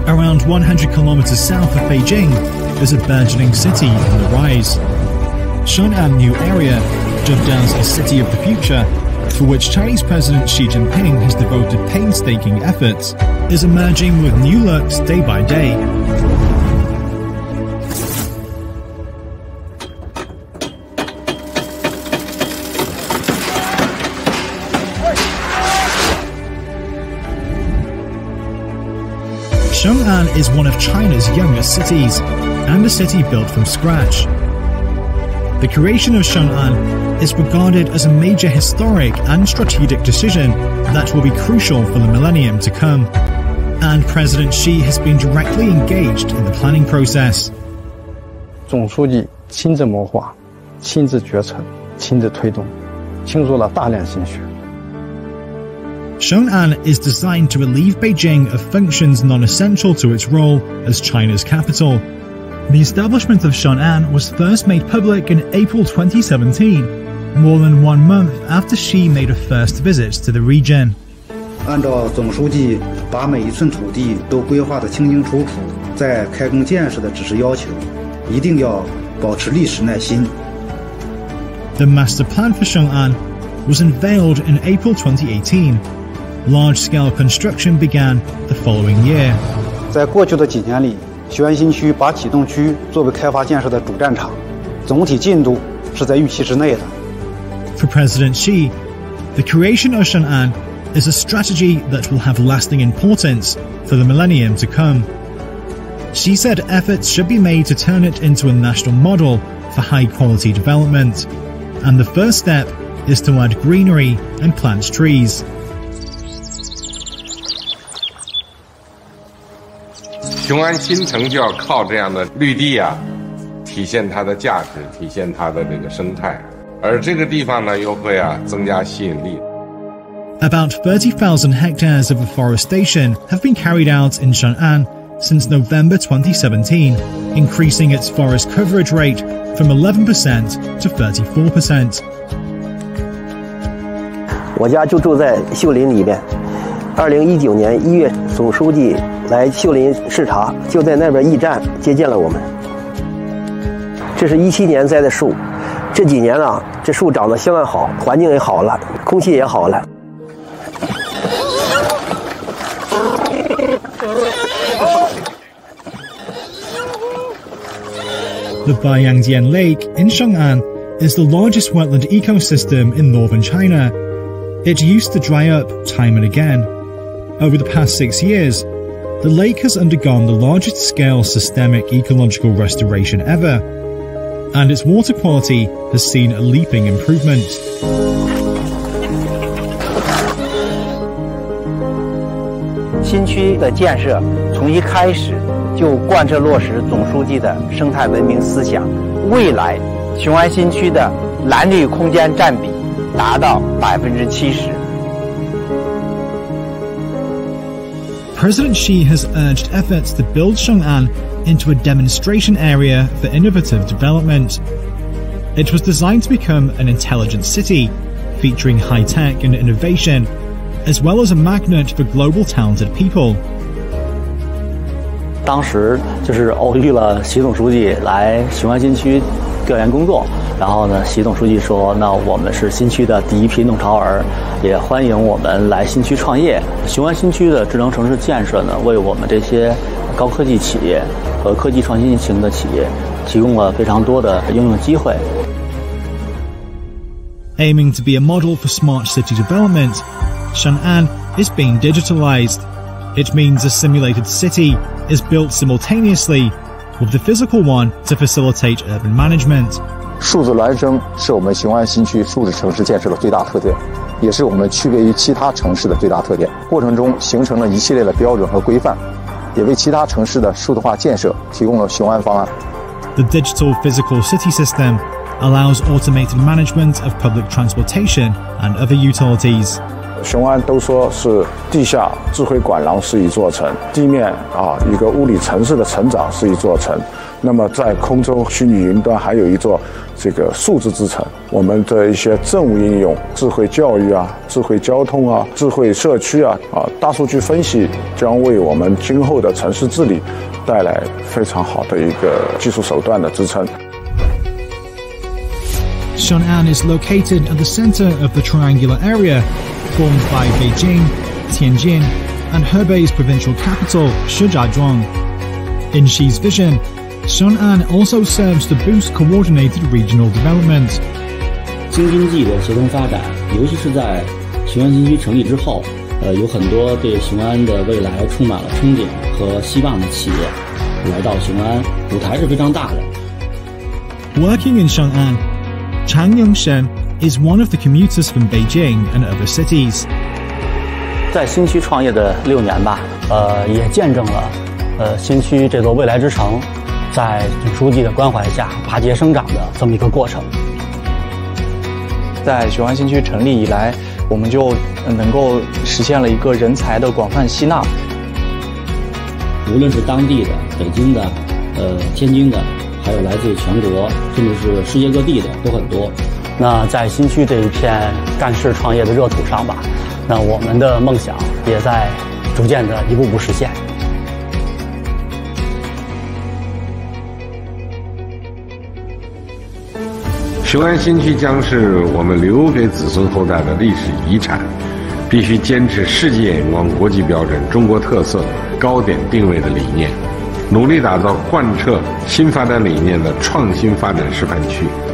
Around 100 kilometers south of Beijing is a burgeoning city on the rise. Xiong'an New Area, dubbed as a City of the Future, for which Chinese President Xi Jinping has devoted painstaking efforts, is emerging with new looks day by day. Xiong'an is one of China's youngest cities, and a city built from scratch. The creation of Xiong'an is regarded as a major historic and strategic decision that will be crucial for the millennium to come, and President Xi has been directly engaged in the planning process. 总书记亲自谋划、亲自决策、亲自推动，倾注了大量心血。 Xiong'an is designed to relieve Beijing of functions non-essential to its role as China's capital. The establishment of Xiong'an was first made public in April 2017, more than 1 month after Xi made a first visit to the region. 按照总书记把每一寸土地都规划得清清楚楚，在开工建设的指示要求，一定要保持历史耐心。 The master plan for Xiong'an was unveiled in April 2018. Large-scale construction began the following year. 在过去的几年里，雄安新区把启动区作为开发建设的主战场，总体进度是在预期之内的。 For President Xi, the creation of Xiong'an is a strategy that will have lasting importance for the millennium to come. Xi said efforts should be made to turn it into a national model for high-quality development, and the first step is to add greenery and plant trees. 雄安新城就要靠这样的绿地啊，体现它的价值，体现它的这个生态，而这个地方呢，又会增加吸引力。 About 30,000 hectares of afforestation have been carried out in Xiong'an since November 2017, increasing its forest coverage rate from 11% to 34%. 我家就住在秀林里面。2019年1月，总书记来秀林视察，就在那边驿站接见了我们。这是17年栽的树，这几年啊，这树长得相当好，环境也好了，空气也好了。 The Baiyangjian Lake in Xiong'an is the largest wetland ecosystem in northern China. It used to dry up time and again. Over the past 6 years, the lake has undergone the largest scale systemic ecological restoration ever, and its water quality has seen a leaping improvement. 新区的建设从一开始就贯彻落实总书记的生态文明思想，未来雄安新区的蓝绿空间占比达到70%。 President Xi has urged efforts to build Xiong'an into a demonstration area for innovative development. It was designed to become an intelligent city, featuring high-tech and innovation, as well as a magnet for global talented people. 当时就是偶遇了习总书记来雄安新区调研工作，然后呢，习总书记说，那我们是新区的第一批弄潮儿，也欢迎我们来新区创业。雄安新区的智能城市建设呢，为我们这些高科技企业和科技创新型的企业提供了非常多的应用机会。 Aiming to be a model for smart city development, Xiong'an is being digitalized. It means a simulated city is built simultaneously with the physical one to facilitate urban management. 数字孪生是我们雄安新区数字城市建设的最大特点，也是我们区别于其他城市的最大特点。过程中形成了一系列的标准和规范，也为其他城市的数字化建设提供了雄安方案。 The digital physical city system allows automated management of public transportation and other utilities. 雄安都说是地下智慧管廊是一座城，地面一个物理城市的成长是一座城。那么在空中虚拟云端还有一座这个数字之城。我们的一些政务应用，智慧教育智慧交通智慧社区大数据分析将为我们今后的城市治理带来非常好的一个技术手段的支撑。 Xiong'an is located at the center of the triangular area formed by Beijing, Tianjin, and Hebei's provincial capital, Shijiazhuang. In Xi's vision, Xiong'an also serves to boost coordinated regional development. 京津冀的协同发展，尤其是在雄安新区成立之后，有很多对雄安的未来充满了憧憬和希望的企业来到雄安，舞台是非常大的。 Working in Xiong'an, Chang Yongshen is one of the commuters from Beijing and other cities. 在新区创业的6年吧，也见证了新区这座未来之城在总书记的关怀下拔节生长的这么一个过程。 在雄安新区成立以来，我们就能够实现了一个人才的广泛吸纳。 无论是当地的、北京的、天津的，还有来自全国甚至是世界各地的都很多。那在新区这一片干事创业的热土上吧，那我们的梦想也在逐渐的一步步实现。 雄安新区将是我们留给子孙后代的历史遗产，必须坚持世界眼光、国际标准、中国特色、高点定位的理念，努力打造贯彻新发展理念的创新发展示范区。